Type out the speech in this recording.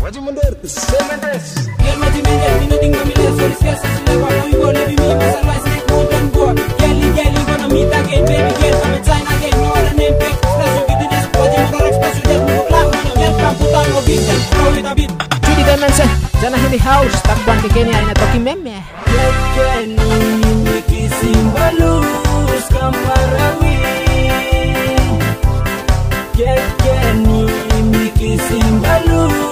Wazzi Mondor, Semendes. Girl, what you mean? Me nothing but me less. So this girl says she never know you go live with me. Must advise me go and go. Girlie, gonna meet again, baby girl. Come and sign again. No other name pick. Let's go get to this. Wazzi Mondor express you just move like when you get from put on no beat and throw it a bit. Judy Dimension, Jana in the house. Takpan ke Kenya inatoki meme. Kekeni nikisimbalus kamarawi. Kekeni nikisimbalus